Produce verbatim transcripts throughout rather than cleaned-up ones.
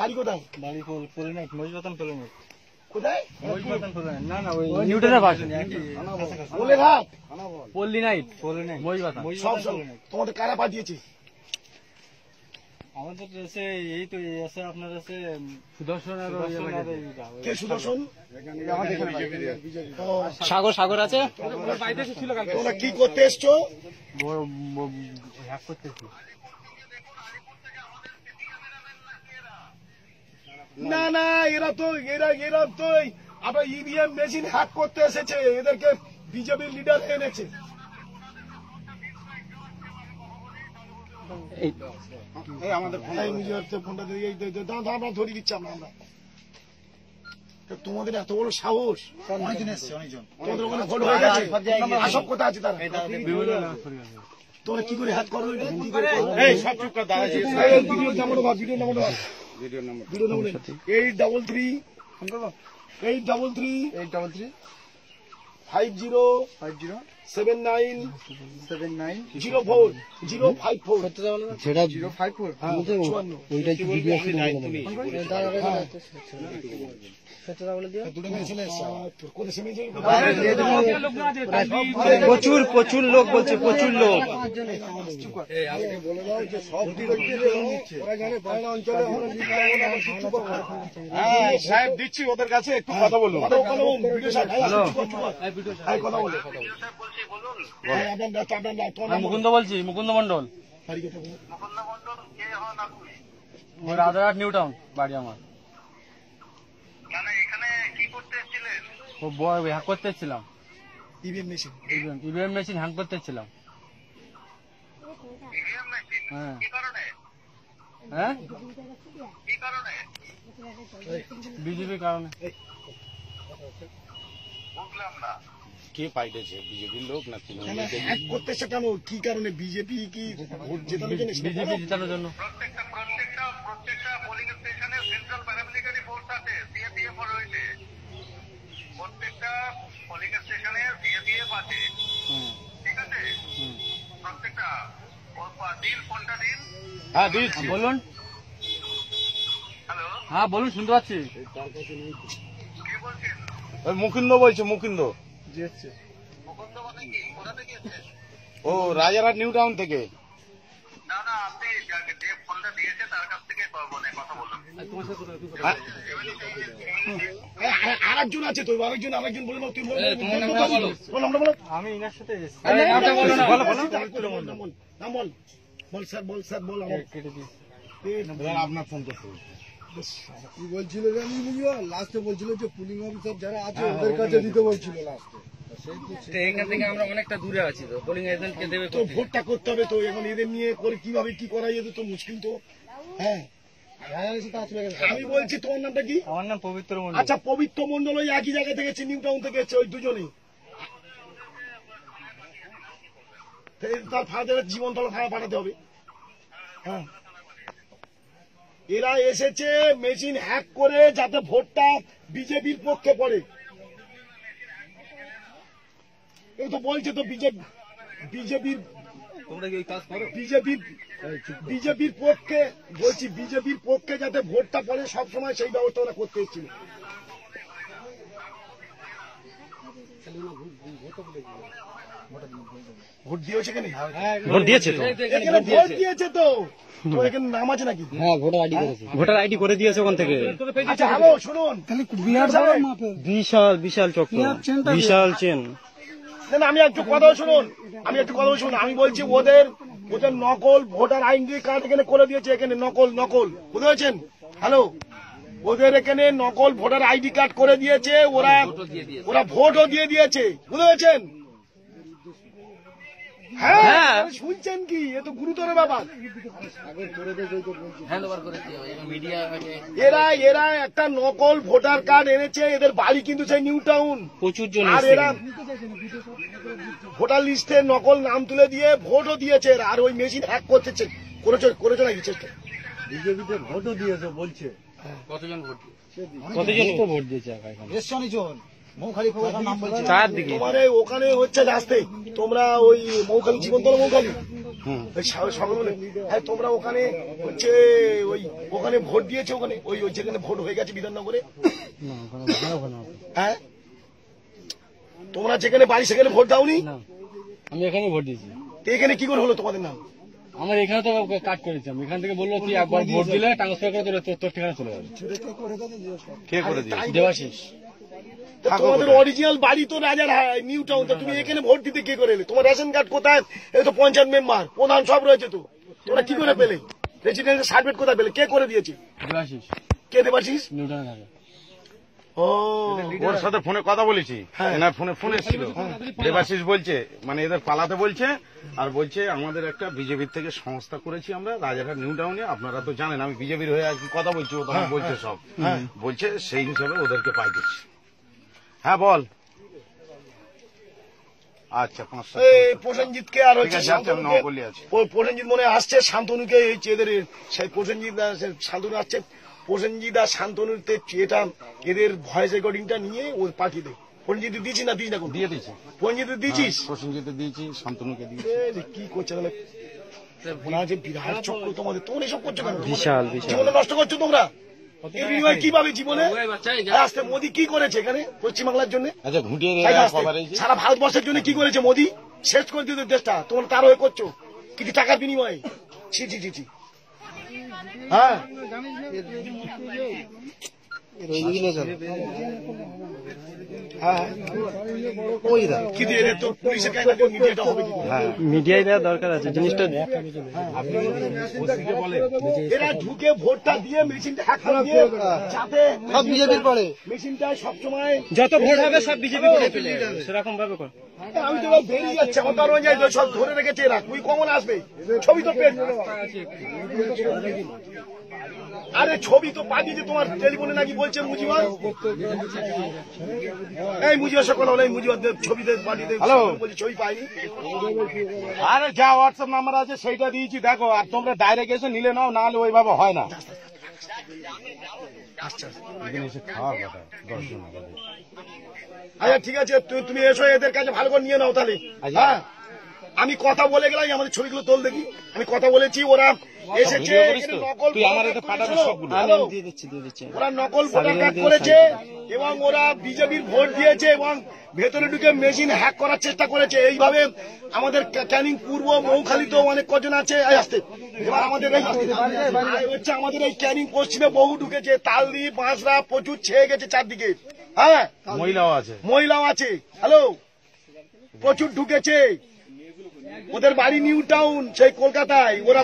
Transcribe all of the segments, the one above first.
বাড়ি কোথায়? বাড়ি পল্লীনাথ, মহিষবাতান পল্লীনাথ। কোথায়? মহিষবাতান পল্লীনাথ, না না ওই নিউটনের পাশে কোলেঘাট পল্লীনাথ, পল্লীনাথ মহিষবাতান। তোমাদের কারা পাঠিয়েছে? আমাদের এসে এই তো এসে আপনার এসে সুদর্শন আর কে সুদর্শন? সাগর সাগর আছে। তোমরা কি করতে এসছো? হ্যাক করতেছি। না না, এরা তো এরা এরা তো আপনার ইভিএম মেশিন হ্যাক করতে এসেছে। এদেরকে বিজেপির লিডার এনেছে। আমাদের ফোনটা আমরা ধরিয়ে দিচ্ছি। আমরা আমরা তোমাদের এত বড় সাহস! তোমাদের ওখানে ভোট হয়ে গেছে, আসব কোথায় আছে তারা? তোমরা কি করে হ্যাক করো? Eight double three eight double three eight double three five zero five zero seven nine seven nine zero four zero five four সেটা জিরো ফাইভ ফোর ওইটা প্রচুর প্রচুর লোক বলছে, প্রচুর লোক। সাহেব দিচ্ছি ওদের কাছে, একটু কথা বলুন। মুকুন্দ বলছি, মুকুন্দ মন্ডল, রাজারহাট নিউ টাউন বাড়ি আমার। ও হ্যাক করতে এসেছিলাম, EVM machine EVM machine hack করতে এসেছিলাম। হ্যাঁ হ্যাঁ বিজেপির কারণে। কে পাইতেছে? বিজেপির লোক না তৃণমূল? হ্যাক করতে এসে কেন? কি কারণে? বিজেপি কি ভোট জেতানোর জন্য? বিজেপি জেতানোর জন্য। প্রত্যেকটা প্রত্যেকটা প্রত্যেকটা পোলিং স্টেশনে সেন্ট্রাল প্যারামিলিটারি ফোর্স আছে, সিএপিএফ রয়েছে। প্রত্যেকটা পোলিং স্টেশনে সিএপিএফ আছে, ঠিক আছে? প্রত্যেকটা দিন কোনটা দিন? হ্যাঁ দিচ্ছি, বলুন। হ্যালো, হ্যাঁ বলুন, শুনতে পাচ্ছি। কে বলছেন? ওই মুকুন্দ বলছে, মুকুন্দ। মুকুন্দ মানে কি? কোথা থেকে এসেছেন? ও রাজারহাট নিউ টাউন থেকে। না না, আপনি যাকে যে ফোনটা দিয়েছে তার কাছ থেকে মানে কথা বলুন। আর একজন আছে তো, আরেকজন আরেকজন বলে নাও। তুমি বলো। আমি ইনার সাথে এসেছি। নাম বল বল স্যার, বল স্যার বল। আপনার ফোন করতে কি বলছিল জানি বুঝিও, লাস্টে বলছিল যে পুলিং অফিসার যারা আছে ওদের কাছে দিতে বলছিল লাস্টে। এখান থেকে আমরা অনেকটা দূরে আছি, তো পোলিং এজেন্টকে দেবে তো ভোটটা করতে হবে তো। এখন এদের নিয়ে করে কিভাবে কি করা যেত তো মুশকিল তো। হ্যাঁ আমি বলছি, তোমার নামটা কি? আমার নাম পবিত্র মন্ডল। আচ্ছা, পবিত্র মন্ডল ওই একই জায়গা থেকে এসেছে, নিউ টাউন থেকে এসেছে, ওই দুজনেই। তার ফাদারের জীবন তলা ভাড়া পাঠাতে হবে। হ্যাঁ, এরা এসেছে মেশিন হ্যাক করে যাতে ভোটটা বিজেপির পক্ষে পড়ে। এই তো বলছে তো বিজেপি বিজেপির তোমরা কি কাজ করো? বিজেপির বিজেপির পক্ষে বলছি, বিজেপির পক্ষে যাতে ভোটটা পড়ে সব সময় সেই ব্যবস্থা ওরা করতে এসেছিল। ভোট দিয়েছে কেন? ভোট দিয়েছে তো, এখানে ভোট দিয়েছে তো। তো এখানে নাম আছে নাকি? হ্যাঁ ভোটার আইডি করেছে, ভোটার আইডি করে দিয়েছে ওখান থেকে। আচ্ছা হ্যালো, শুনুন, বিশাল বিশাল চক্র, বিশাল চেন। না না, আমি একটু কথা শুনুন, আমি একটু কথা শুনুন। আমি বলছি ওদের ওদের নকল ভোটার আইডি কার্ড এখানে করে দিয়েছে। এখানে নকল নকল বুঝতে পেরেছেন? হ্যালো, ওদের এখানে নকল ভোটার আইডি কার্ড করে দিয়েছে। ওরা ওরা ভোটও দিয়ে দিয়েছে, বুঝতে পেরেছেন? হ্যাঁ, শুনছেন কি? এ তো গুরুতর ব্যাপার। এরা এরা একটা নকল ভোটার কার্ড এনেছে। এদের বাড়ি কিন্তু সেই নিউ টাউন। প্রচুর জন। আর এরা ভোটার লিস্টে নকল নাম তুলে দিয়ে ভোটও দিয়েছে। আর ওই মেশিন হ্যাক করতেছে, করেছে করেছে নাকি চেষ্টা? বিজেপিতে ভোটও দিয়েছে বলছে। কতজন ভোট কতজন তো ভোট দিয়েছে এখানে? তোমার ওখানে হচ্ছে রাস্তায়, তোমরা ওই মৌখালি জীবনতলা মৌখালি ওই সা- সকল বলে হ্যাঁ তোমরা ওখানে হচ্ছে ওই ওখানে ভোট দিয়েছে ওখানে ওই ওই যেখানে ভোট হয়ে গেছে বিধাননগরে না ওখানে ভালো ওখানে হবে। হ্যাঁ তোমরা যেখানে বাড়ি সেখানে ভোট দাওনি না আমি এখানেই ভোট দিয়েছি। তো এখানে কি করে হলো তোমাদের নাম? আমার এখানে তো কাট করেছি আমি, এখান থেকে বললো তুই একবার ভোট দিলে ট্রান্সফার করে তোর তোর ঠিকানা চলে যাবে। কে করে দিয়েছে? দেবাশিস তো তোমাদের অরিজিনাল বাড়ি তো রাজার নিউ টাউন, তো তুমি এখানে ভোট দিতে কি করে এলে? তোমার রেশন কার্ড কোথায়? এই তো পঞ্চায়েত মেম্বার প্রধান সব রয়েছে, তো তোমরা কি করে পেলে? রেসিডেন্সিয়াল সার্টিফিকেট কোথায় পেলে? কে করে দিয়েছে? দেবাশিস কে দেবাশিস? নিউটনে থাকে। ও ওর সাথে ফোনে কথা বলেছি, হ্যাঁ। এনার ফোনে ফোন এসেছিল, দেবাশিস বলছে মানে এদের পালাতে বলছে, আর বলছে আমাদের একটা বিজেপির থেকে সংস্থা করেছি আমরা রাজারহাট নিউ টাউনে, আপনারা তো জানেন আমি বিজেপির হয়ে আর কি কথা বলছি, ও তখন বলছে সব, বলছে সেই হিসাবে ওদেরকে পাইতেছি। হ্যাঁ বল। আচ্ছা পাঁচশো এই প্রসেনজিৎ কে আর হচ্ছে ঠিক আছে, আচ্ছা, আমি শান্তনুকে- নবগলি আছি। ও প্রসেনজিৎ মনে হয় আসছে, শান্তনুকে এই এদের সেই প্রসেনজিৎ আর সে শান্তনু আসছে, প্রসেনজিৎ আর শান্তনুতে এটা এদের ভয়েস রেকর্ডিংটা নিয়ে ও পাঠিয়ে দেয়। প্রসেনজিৎ দিয়েছি না দিস না কোন দিয়ে দিয়েছি, প্রসেনজিৎ দিয়েছিস? প্রসেনজিতে দিয়েছি, শান্তনুকে দিয়েছি। এ যে কি করছে তাহলে মনে হচ্ছে বিরাট চক্র তোমাদের, তোমরা এসব করছো কেন? বিশাল, বিশাল। জীবনে নষ্ট করছো তোমরা। এর বিনিময়ে কি পাবে জীবনে? আসতে মোদী কি করেছে এখানে পশ্চিমবাংলার জন্য? আচ্ছা ঘুটিয়ে তাই না, আসতে? কভারেজ সারা ভারতবর্ষের জন্য কি করেছে মোদী? শেষ করে দিতে দেশটা, তোমরা তার হয়ে করছো কিছু টাকার বিনিময়ে। ছি ছি ছি ছি। হ্যাঁ হ্যাঁ কি দিয়ে রে তোর পুলিশের কাছে মিডিয়াটা হবে কি করে? মিডিয়ায় দেওয়া দরকার আছে জিনিসটা। এরা ঢুকে ভোটটা দিয়ে মেশিনটা হ্যাক করে দিয়ে যাতে সব বিজেপির পড়ে মেশিনটা সবসময় যত ভোট হবে সব বিজেপি করে চলে যাবে, সেরকম ভাবে কর। আমি তো এবার বেরিয়ে যাচ্ছে আমার তার যায় তো সব ধরে রেখেছে এরা, তুই কমন আসবে ছবি তো পেট। আরে ছবি তো পাঠিয়েছে তোমার টেলিফোনে নাকি বলছে মুজিবার, এই মুজিবার সকল হলো এই মুজিবার ছবিতে পাঠিয়ে দেয়, হ্যালো। বলছে ছবি পাইনি। আরে যা হোয়াটসঅ্যাপ নাম্বার আছে সেইটা দিয়েছি, দেখো, আর তোমরা ডাইরেক্ট এসে নিলে নাও, না হলে ওইভাবে হয় না। এখানে এসে খাওয়ার কথা দর্শন আমাদের। আচ্ছা ঠিক আছে, তু- তুমি এসো এদের কাছে ভালো করে নিয়ে নাও তাহলে। আচ্ছা। হ্যাঁ আমি কথা বলে গেলাম, আমাদের ছবিগুলো তোল দেখি, আমি কথা বলেছি, ওরা এসেছে ভিডিও করিস এখানে তো? নকল তুই আমার ভোটার এটা কার্ড পাঠাবি করেছিল। সবগুলো। হ্যালো? দিয়ে দিচ্ছি দিয়ে দিচ্ছি। ওরা নকল ভোটার কার্ড করেছে এবং ওরা বিজেপির ভোট দিয়েছে এবং ভেতরে ঢুকে মেশিন হ্যাক করার চেষ্টা করেছে। এইভাবে আমাদের ক্যা- ক্যানিং পূর্ব মৌখালীতেও অনেক কজন আছে। এই আসতে এবার আমাদের এই এই হচ্ছে আমাদের এই ক্যানিং পশ্চিমে বহু ঢুকেছে, তালদি বাঁশরা প্রচুর ছেয়ে গেছে চারদিকে। হ্যাঁ মহিলাও আছে। মহিলাও আছে। হ্যালো, প্রচুর ঢুকেছে। ওদের বাড়ি নিউ টাউন, সেই কলকাতায়। ওরা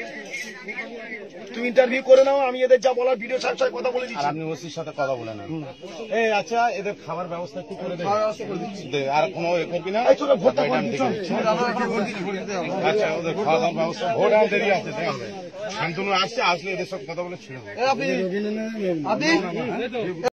তুমি ইন্টারভিউ করে নাও, আমি এদের যা বলার ভিডিও সাথে সাথে কথা বলে আর দিচ্ছি। আপনি ওসির সাথে কথা বলে নেন। এই আচ্ছা এদের খাবার ব্যবস্থা একটু করে দেবে, আর কোনো এ করবি না। এই চলো ভোটটা করে দিই, চল। আচ্ছা ওদের খাওয়া দাওয়ার ব্যবস্থা, ভোট আর দেরি আছে, ঠিক আছে। শান্তনু আসছে, আসলে এদের সব কথা বলে ছিল।